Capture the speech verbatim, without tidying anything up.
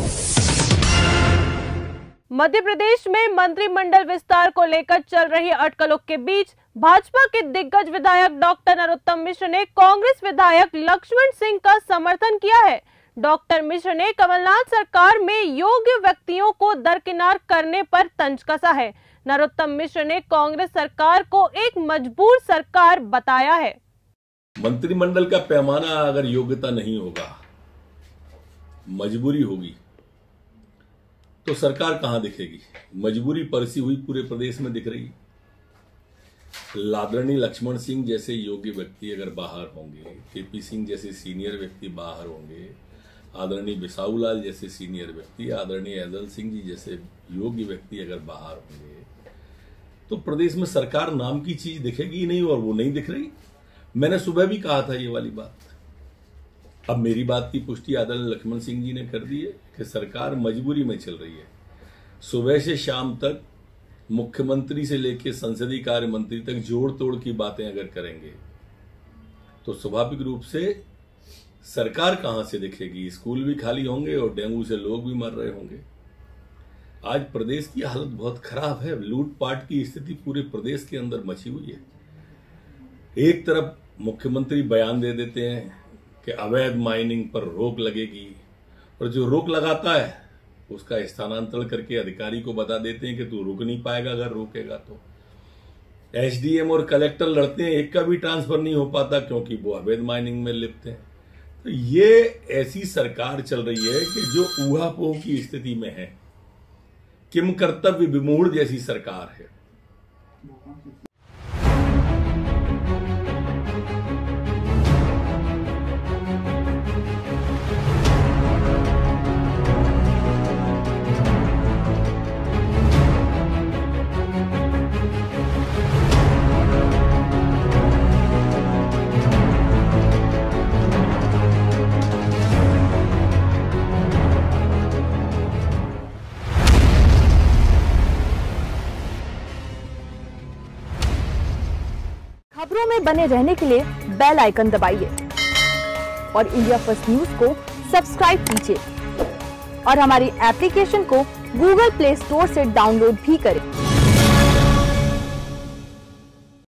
मध्य प्रदेश में मंत्रिमंडल विस्तार को लेकर चल रही अटकलों के बीच भाजपा के दिग्गज विधायक डॉक्टर नरोत्तम मिश्र ने कांग्रेस विधायक लक्ष्मण सिंह का समर्थन किया है। डॉक्टर मिश्र ने कमलनाथ सरकार में योग्य व्यक्तियों को दरकिनार करने पर तंज कसा है। नरोत्तम मिश्र ने कांग्रेस सरकार को एक मजबूर सरकार बताया है। मंत्रिमंडल का पैमाना अगर योग्यता नहीं होगा, मजबूरी होगी, तो सरकार कहां दिखेगी? मजबूरी परसी हुई पूरे प्रदेश में दिख रही। लादरणी लक्ष्मण सिंह जैसे योग्य व्यक्ति अगर बाहर होंगे, केपी सिंह जैसे सीनियर व्यक्ति बाहर होंगे, आदरणीय बिसाऊलाल जैसे सीनियर व्यक्ति, आदरणीय ऐदल सिंह जी जैसे योग्य व्यक्ति अगर बाहर होंगे, तो प्रदेश में सरकार नाम की चीज दिखेगी ही नहीं, और वो नहीं दिख रही। मैंने सुबह भी कहा था ये वाली बात। अब मेरी बात की पुष्टि आदरणीय लक्ष्मण सिंह जी ने कर दी है कि सरकार मजबूरी में चल रही है। सुबह से शाम तक मुख्यमंत्री से लेकर संसदीय कार्य मंत्री तक जोड़ तोड़ की बातें अगर करेंगे तो स्वाभाविक रूप से सरकार कहां से दिखेगी? स्कूल भी खाली होंगे और डेंगू से लोग भी मर रहे होंगे। आज प्रदेश की हालत बहुत खराब है। लूटपाट की स्थिति पूरे प्रदेश के अंदर मची हुई है। एक तरफ मुख्यमंत्री बयान दे देते हैं कि अवैध माइनिंग पर रोक लगेगी, और जो रोक लगाता है उसका स्थानांतरण करके अधिकारी को बता देते हैं कि तू रुक नहीं पाएगा अगर रोकेगा तो। एसडीएम और कलेक्टर लड़ते हैं, एक का भी ट्रांसफर नहीं हो पाता क्योंकि वो अवैध माइनिंग में लिप्त हैं। तो ये ऐसी सरकार चल रही है कि जो ऊहापोह की स्थिति में है, किम कर्तव्य विमूढ़ जैसी सरकार है। खबरों में बने रहने के लिए बेल आइकन दबाइए और इंडिया फर्स्ट न्यूज को सब्सक्राइब कीजिए और हमारी एप्लीकेशन को गूगल प्ले स्टोर से डाउनलोड भी करें।